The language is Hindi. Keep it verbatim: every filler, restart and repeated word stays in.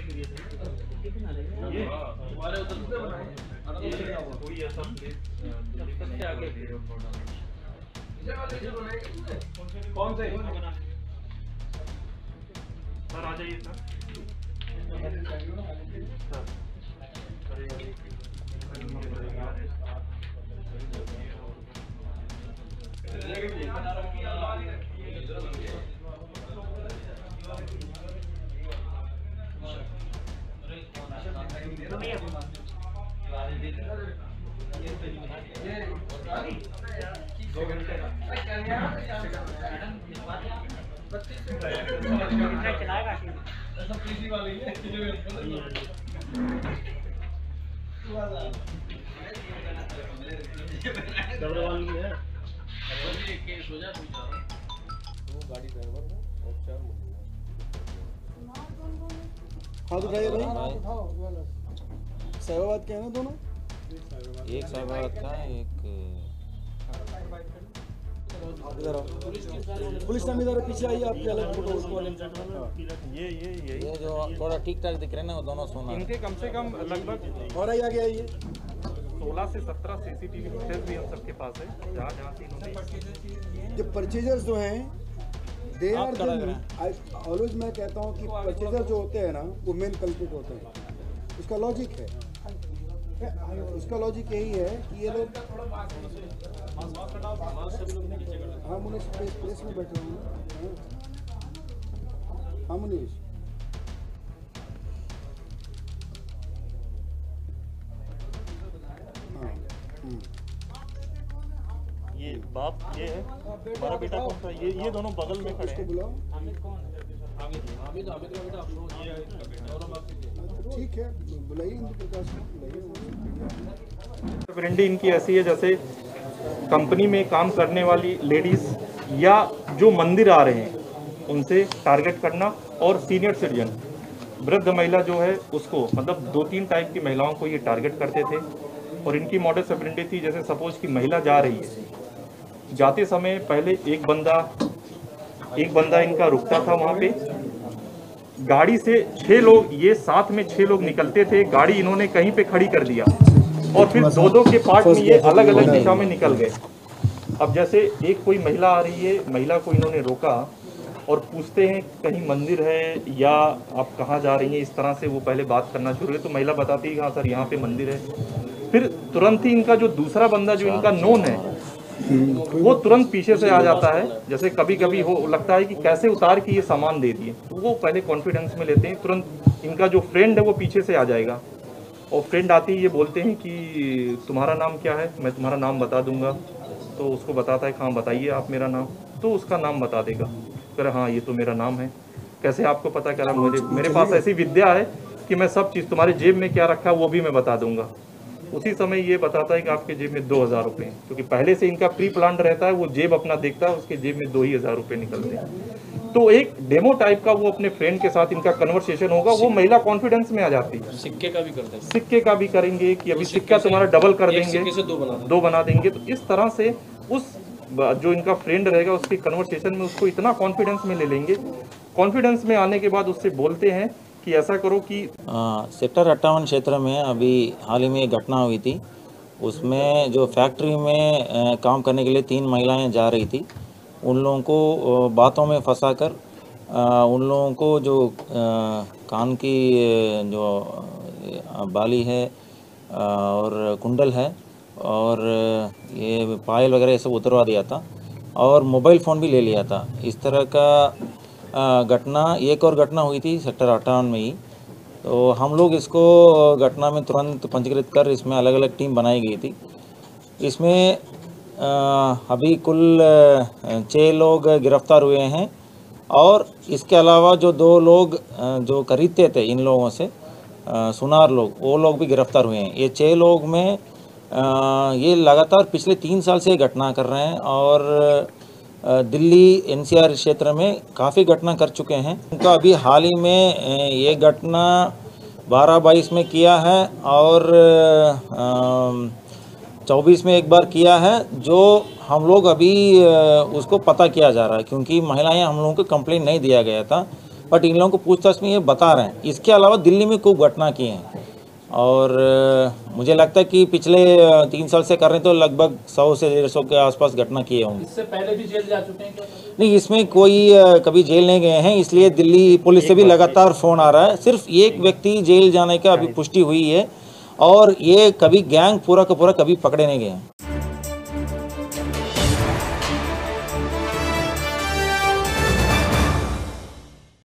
हमारे उधर कोई ऐसा सबसे आगे कौन से सर आ जाइए सर। हाथ उठाइए भाई। साहिबाबाद के हैं ना दोनों? एक साहिबाबाद का एक इधर आओ। पुलिस नाम इधर पीछे आइए, आपके अलग फोटो उसको ये ये ये ये जो थोड़ा ठीक ठाक दिख रहे हैं ना वो दोनों सोना। इनके कम से कम लगभग और आइए आगे आइए। सोलह से सत्रह सीसीटीवी फुटेज भी हम सबके पास है, जहाँ जहाँ से इन्होंने जो परचेजर्स जो हैं दे आर ऑलवेज, मैं कहता हूँ कि परचेजर जो होते हैं ना वो मेन कल्प्रिट होते हैं। उसका लॉजिक है, उसका लॉजिक यही है कि ये लोग हाँ मुनीश प्लेस में बैठे हुए हैं। हाँ मुनीश ये बाप ये है हमारा बेटा कौन सा, ये ये दोनों बगल में खड़े हैं। बुलाओ। ठीक है, बुलाइए इंदु प्रकाश को बुलाइए। ब्रांडी इनकी ऐसी है जैसे कंपनी में काम करने वाली लेडीज या जो मंदिर आ रहे हैं उनसे टारगेट करना, और सीनियर सिटीजन वृद्ध महिला जो है उसको, मतलब दो तीन टाइप की महिलाओं को ये टारगेट करते थे। और इनकी मॉडस ऑपरेंडी थी, जैसे सपोज कि महिला जा रही है, जाते समय पहले एक बंदा एक बंदा इनका रुकता था वहाँ पे, गाड़ी से छह लोग, ये साथ में छह लोग निकलते थे, गाड़ी इन्होंने कहीं पे खड़ी कर दिया और फिर दो दो के पार्ट में ये अलग अलग दिशा में निकल गए। अब जैसे एक कोई महिला आ रही है, महिला को इन्होंने रोका और पूछते हैं कहीं मंदिर है या आप कहाँ जा रही हैं, इस तरह से वो पहले बात करना शुरू हुई। तो महिला बताती है हाँ सर यहाँ पे मंदिर है। फिर तुरंत ही इनका जो दूसरा बंदा जो इनका नोन है वो तुरंत पीछे से आ जाता है। जैसे कभी कभी हो लगता है कि कैसे उतार के ये सामान दे दिए, तो वो पहले कॉन्फिडेंस में लेते हैं। तुरंत इनका जो फ्रेंड है वो पीछे से आ जाएगा और फ्रेंड आते ही ये बोलते हैं कि तुम्हारा नाम क्या है, मैं तुम्हारा नाम बता दूंगा। तो उसको बताता है हाँ बताइए आप मेरा नाम, तो उसका नाम बता देगा। कह रहा हाँ ये तो मेरा नाम है। कैसे आपको पता? कह रहा मुझे मेरे पास ऐसी विद्या है कि मैं सब चीज़, तुम्हारे जेब में क्या रखा है वो भी मैं बता दूंगा। उसी समय ये बताता है कि आपके जेब में दो हज़ार रुपये हैं, क्योंकि पहले से इनका प्री प्लान रहता है, वो जेब अपना देखता है, उसके जेब में दो ही हज़ार रुपये निकलते हैं। तो एक डेमो टाइप का वो अपने फ्रेंड के साथ इनका कन्वर्सेशन होगा, वो महिला कॉन्फिडेंस में आ जाती है। सिक्के का भी करते हैं, सिक्के का भी करेंगे कि अभी सिक्का तुम्हारा डबल कर देंगे, दो बना दो बना देंगे। तो इस तरह से उस जो इनका फ्रेंड रहेगा उसके कन्वर्सेशन में उसको इतना कॉन्फिडेंस में ले लेंगे। कॉन्फिडेंस में आने के बाद उससे बोलते हैं कि ऐसा करो कि आ, सेक्टर अट्ठावन क्षेत्र में अभी हाल ही में एक घटना हुई थी। उसमें जो फैक्ट्री में आ, काम करने के लिए तीन महिलाएं जा रही थी, उन लोगों को बातों में फंसाकर उन लोगों को जो आ, कान की जो बाली है और कुंडल है और ये पायल वगैरह ये सब उतरवा दिया था और मोबाइल फ़ोन भी ले लिया था। इस तरह का घटना, एक और घटना हुई थी सेक्टर अट्ठावन में ही। तो हम लोग इसको घटना में तुरंत पंजीकृत कर इसमें अलग अलग टीम बनाई गई थी। इसमें अभी कुल छः लोग गिरफ्तार हुए हैं और इसके अलावा जो दो लोग जो खरीदते थे इन लोगों से, सुनार लोग, वो लोग भी गिरफ्तार हुए हैं। ये छः लोग में आ, ये लगातार पिछले तीन साल से घटना कर रहे हैं और दिल्ली एनसीआर क्षेत्र में काफ़ी घटना कर चुके हैं। उनका अभी हाल ही में ये घटना बारह बाईस में किया है और चौबीस में एक बार किया है, जो हम लोग अभी उसको पता किया जा रहा है, क्योंकि महिलाएं हम लोगों को कंप्लेंट नहीं दिया गया था। बट इन लोगों को पूछताछ में ये बता रहे हैं। इसके अलावा दिल्ली में खूब घटना किए हैं और अ, मुझे लगता है कि पिछले अ, तीन साल से कर रहे हैं तो लगभग सौ से डेढ़ सौ के आसपास घटना किए होंगे। इससे पहले भी जेल जा चुके हैं क्या? नहीं, इसमें कोई अ, कभी जेल नहीं गए हैं, इसलिए दिल्ली पुलिस से भी लगातार फ़ोन आ रहा है। सिर्फ एक व्यक्ति जेल जाने का अभी पुष्टि हुई है और ये कभी गैंग पूरा का पूरा कभी पकड़े नहीं गए हैं।